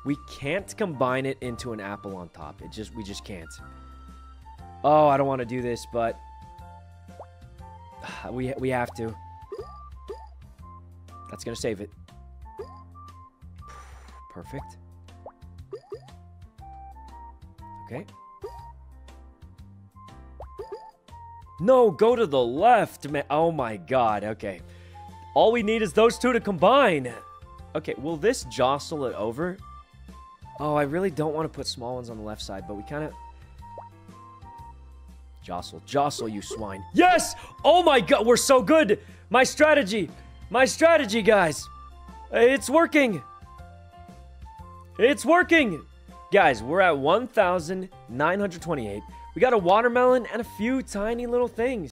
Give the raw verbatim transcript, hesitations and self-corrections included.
We can't combine it into an apple on top. It just, we just can't. Oh, I don't want to do this, but we, we have to. That's going to save it. Perfect. Okay. No, go to the left, man. Oh my god, okay. All we need is those two to combine. Okay, will this jostle it over? Oh, I really don't want to put small ones on the left side, but we kind of... Jostle, jostle, you swine. Yes! Oh my god, we're so good! My strategy! My strategy, guys! It's working! It's working! Guys, we're at one thousand nine hundred twenty-eight. We got a watermelon and a few tiny little things.